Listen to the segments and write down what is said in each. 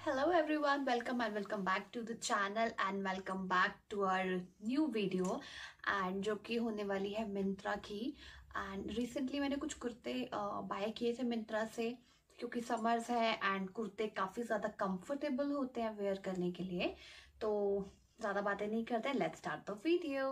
Hello everyone, welcome and welcome back to the channel and welcome back to our new video and जो कि होने वाली है मिंत्रा की। एंड रिसेंटली मैंने कुछ कुर्ते बाय किए थे मिंत्रा से क्योंकि समर्स है एंड कुर्ते काफ़ी ज़्यादा कंफर्टेबल होते हैं वेयर करने के लिए। तो ज़्यादा बातें नहीं करते, let's start the video.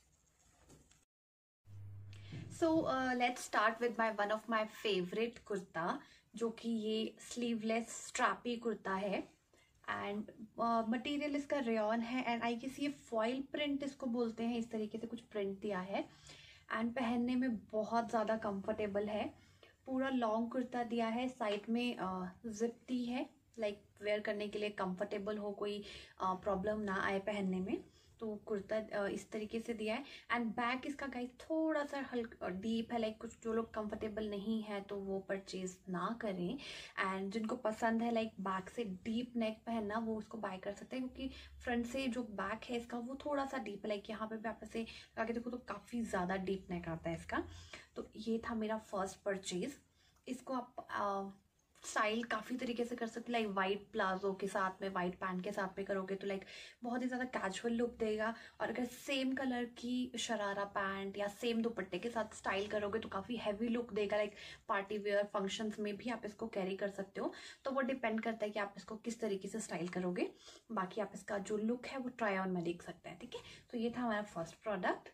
So let's start with my one of my favourite kurta, जो कि ये स्लीवलेस स्ट्रैपी कुर्ता है एंड मटेरियल इसका रेयॉन है एंड आई गेस ये फॉइल प्रिंट इसको बोलते हैं। इस तरीके से कुछ प्रिंट दिया है एंड पहनने में बहुत ज़्यादा कंफर्टेबल है। पूरा लॉन्ग कुर्ता दिया है, साइड में जिप दी है, लाइक वेयर करने के लिए कंफर्टेबल हो, कोई प्रॉब्लम ना आए पहनने में। तो कुर्ता इस तरीके से दिया है एंड बैक इसका गाइस थोड़ा सा हल्का डीप है, लाइक कुछ जो लोग कंफर्टेबल नहीं है तो वो परचेज ना करें। एंड जिनको पसंद है लाइक बैक से डीप नेक पहनना, वो उसको बाय कर सकते हैं क्योंकि फ्रंट से जो बैक है इसका वो थोड़ा सा डीप है, लाइक यहाँ पे भी आप ऐसे आगे देखो तो काफ़ी ज़्यादा डीप नेक आता है इसका। तो ये था मेरा फर्स्ट परचेज। इसको आप स्टाइल काफ़ी तरीके से कर सकते, लाइक वाइट प्लाजो के साथ में, वाइट पैंट के साथ में करोगे तो लाइक बहुत ही ज़्यादा कैजुअल लुक देगा। और अगर सेम कलर की शरारा पैंट या सेम दुपट्टे के साथ स्टाइल करोगे तो काफ़ी हैवी लुक देगा, लाइक पार्टी वेयर फंक्शंस में भी आप इसको कैरी कर सकते हो। तो वो डिपेंड करता है कि आप इसको किस तरीके से स्टाइल करोगे। बाकी आप इसका जो लुक है वो ट्राई ऑन में देख सकते हैं, ठीक है। तो ये था हमारा फर्स्ट प्रोडक्ट।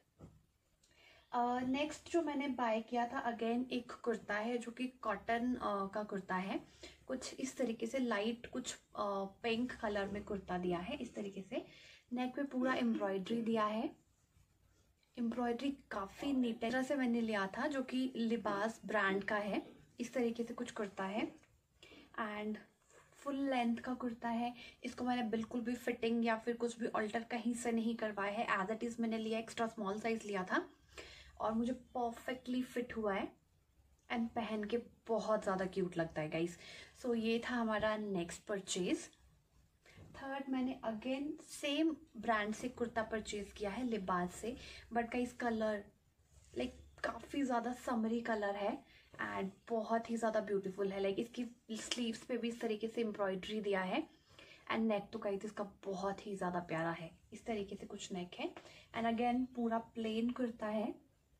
नेक्स्ट जो मैंने बाय किया था अगेन एक कुर्ता है जो कि कॉटन का कुर्ता है। कुछ इस तरीके से लाइट कुछ पिंक कलर में कुर्ता दिया है इस तरीके से। नेक पे पूरा एम्ब्रॉयडरी दिया है। एम्ब्रॉयडरी काफ़ी नीट तरह से मैंने लिया था, जो कि लिबास ब्रांड का है। इस तरीके से कुछ कुर्ता है एंड फुल लेंथ का कुर्ता है। इसको मैंने बिल्कुल भी फिटिंग या फिर कुछ भी ऑल्टर कहीं से नहीं करवाया है, एज इट इज़ मैंने लिया, एक्स्ट्रा स्मॉल साइज लिया था और मुझे परफेक्टली फिट हुआ है एंड पहन के बहुत ज़्यादा क्यूट लगता है गाइस। सो ये था हमारा नेक्स्ट परचेज। थर्ड मैंने अगेन सेम ब्रांड से कुर्ता परचेज किया है लिबास से, बट गाइस कलर लाइक काफ़ी ज़्यादा समरी कलर है एंड बहुत ही ज़्यादा ब्यूटीफुल है। लाइक इसकी स्लीव्स पे भी इस तरीके से एम्ब्रॉयडरी दिया है एंड नेक तो गाइस इसका बहुत ही ज़्यादा प्यारा है। इस तरीके से कुछ नेक है एंड अगेन पूरा प्लेन कुर्ता है।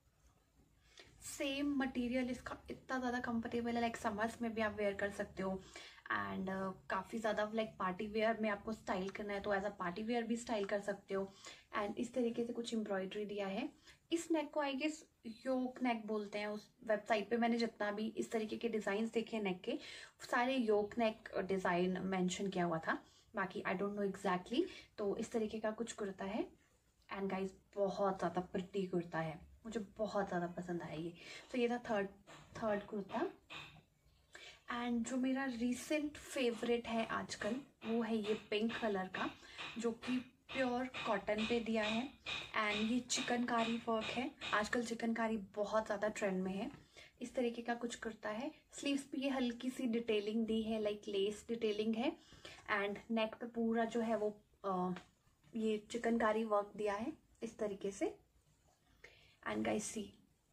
सेम मटेरियल इसका इतना ज़्यादा कंफर्टेबल है, लाइक समर्स में भी आप वेयर कर सकते हो एंड काफ़ी ज़्यादा लाइक पार्टी वेयर में आपको स्टाइल करना है तो एज अ पार्टी वेयर भी स्टाइल कर सकते हो। एंड इस तरीके से कुछ एम्ब्रॉयडरी दिया है। इस नेक को आई गेस योक नेक बोलते हैं। उस वेबसाइट पे मैंने जितना भी इस तरीके के डिज़ाइन देखे नेक के, सारे योक नेक डिज़ाइन मेंशन किया हुआ था, बाकी आई डोंट नो एग्जैक्टली। तो इस तरीके का कुछ कुर्ता है एंड गाइस बहुत ज़्यादा प्रिटी कुर्ता है, मुझे बहुत ज़्यादा पसंद आया ये। तो ये था थर्ड कुर्ता। एंड जो मेरा रिसेंट फेवरेट है आजकल वो है ये पिंक कलर का, जो कि प्योर कॉटन पे दिया है एंड ये चिकनकारी वर्क है। आजकल चिकनकारी बहुत ज़्यादा ट्रेंड में है। इस तरीके का कुछ कुर्ता है। स्लीव्स पे ये हल्की सी डिटेलिंग दी है, लाइक लेस डिटेलिंग है एंड नेक पे पूरा जो है वो ये चिकनकारी वर्क दिया है इस तरीके से। एंड गाइस सी,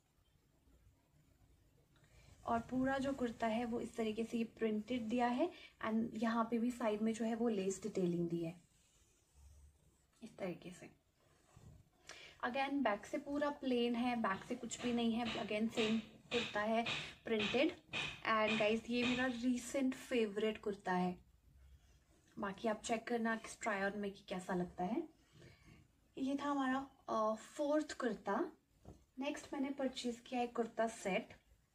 और पूरा जो कुर्ता है वो इस तरीके से ये प्रिंटेड दिया है एंड यहाँ पे भी साइड में जो है वो लेस डिटेलिंग दी है इस तरीके से। अगेन बैक से पूरा प्लेन है, बैक से कुछ भी नहीं है, अगेन सेम कुर्ता है प्रिंटेड। एंड गाइस ये मेरा रिसेंट फेवरेट कुर्ता है, बाकी आप चेक करना किस ट्राई ऑन में कि कैसा लगता है। ये था हमारा फोर्थ कुर्ता। नेक्स्ट मैंने परचेज किया है कुर्ता सेट,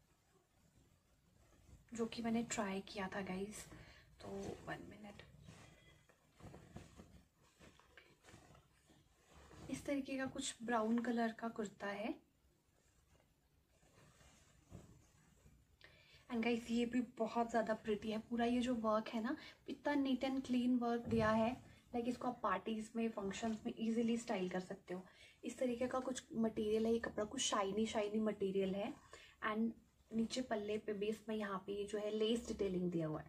जो कि मैंने ट्राई किया था गाइस। तो 1 मिनट। इस तरीके का कुछ ब्राउन कलर का कुर्ता है एंड गाइस ये भी बहुत ज़्यादा प्रिटी है। पूरा ये जो वर्क है ना, इतना नीट एंड क्लीन वर्क दिया है, लाइक इसको आप पार्टीज में फंक्शंस में इजीली स्टाइल कर सकते हो। इस तरीके का कुछ मटेरियल है, ये कपड़ा कुछ शाइनी मटेरियल है एंड नीचे पल्ले पे बेस में यहाँ पे जो है लेस डिटेलिंग दिया हुआ है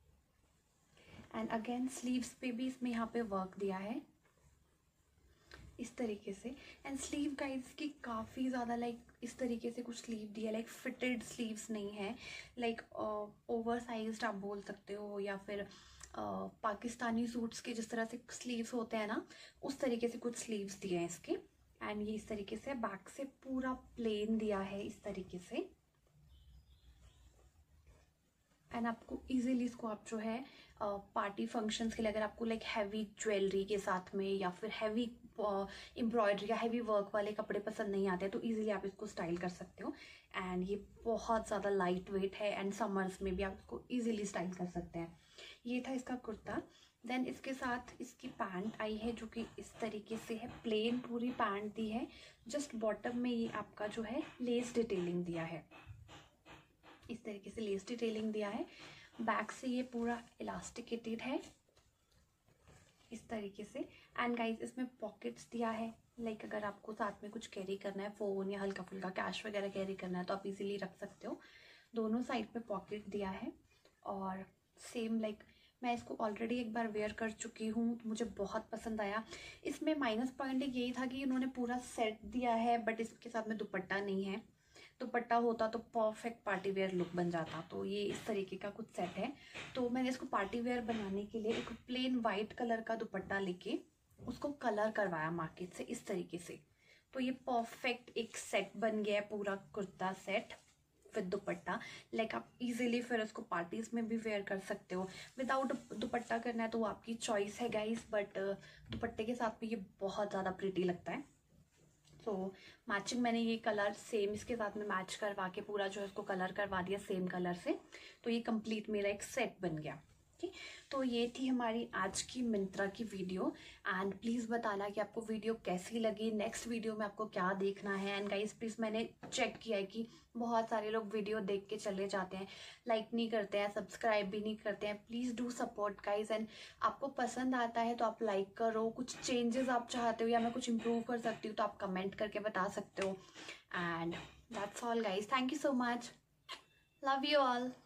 एंड अगेन स्लीव्स पे भी इसमें यहाँ पे वर्क दिया है इस तरीके से। एंड स्लीव गाइस की काफ़ी ज़्यादा लाइक इस तरीके से कुछ स्लीव दी है, लाइक फिटेड स्लीव्स नहीं है, लाइक ओवर साइज्ड आप बोल सकते हो, या फिर पाकिस्तानी सूट्स के जिस तरह से स्लीव्स होते हैं ना, उस तरीके से कुछ स्लीव्स दिए हैं इसके। एंड ये इस तरीके से बैक से पूरा प्लेन दिया है इस तरीके से। एंड आपको इजीली इसको आप जो है पार्टी फंक्शंस के लिए, अगर आपको लाइक हैवी ज्वेलरी के साथ में या फिर हैवी एम्ब्रॉयडरी या हैवी वर्क वाले कपड़े पसंद नहीं आते तो इजीली आप इसको स्टाइल कर सकते हो। एंड ये बहुत ज़्यादा लाइट वेट है एंड समर्स में भी आप इसको इजीली स्टाइल कर सकते हैं। ये था इसका कुर्ता। देन इसके साथ इसकी पैंट आई है जो कि इस तरीके से है, प्लेन पूरी पैंट दी है। जस्ट बॉटम में ये आपका जो है लेस डिटेलिंग दिया है, इस तरीके से लेस डिटेलिंग दिया है। बैक से ये पूरा इलास्टिकेटेड है इस तरीके से। एंड गाइज इसमें पॉकेट्स दिया है, लाइक अगर आपको साथ में कुछ कैरी करना है, फ़ोन या हल्का फुल्का कैश वगैरह कैरी करना है तो आप इजीली रख सकते हो। दोनों साइड पे पॉकेट दिया है। और सेम लाइक मैं इसको ऑलरेडी एक बार वेयर कर चुकी हूँ, मुझे बहुत पसंद आया। इसमें माइनस पॉइंट यही था कि इन्होंने पूरा सेट दिया है बट इसके साथ में दुपट्टा नहीं है। दुपट्टा होता तो परफेक्ट पार्टी वेयर लुक बन जाता। तो ये इस तरीके का कुछ सेट है। तो मैंने इसको पार्टी वेयर बनाने के लिए एक प्लेन वाइट कलर का दुपट्टा लेके उसको कलर करवाया मार्केट से इस तरीके से। तो ये परफेक्ट एक सेट बन गया है, पूरा kurta set with dupatta. Like आप इजीली फिर इसको पार्टीज में भी वेयर कर सकते हो। विदाउट दुपट्टा करना है तो वो आपकी चॉइस है गाइस, बट दुपट्टे के साथ भी ये बहुत ज़्यादा प्रिटी लगता है। तो मैचिंग मैंने ये कलर सेम इसके साथ में मैच करवा के पूरा जो है इसको कलर करवा दिया सेम कलर से। तो ये कंप्लीट मेरा एक सेट बन गया। ठीक, तो ये थी हमारी आज की मिंत्रा की वीडियो। एंड प्लीज़ बताना कि आपको वीडियो कैसी लगी, नेक्स्ट वीडियो में आपको क्या देखना है। एंड गाइस प्लीज़ मैंने चेक किया है कि बहुत सारे लोग वीडियो देख के चले जाते हैं, लाइक नहीं करते हैं, सब्सक्राइब भी नहीं करते हैं। Please do support guys. And आपको पसंद आता है तो आप लाइक करो, कुछ चेंजेस आप चाहते हो या मैं कुछ इम्प्रूव कर सकती हूँ तो आप कमेंट करके बता सकते हो। And that's all guys, thank you so much, love you all.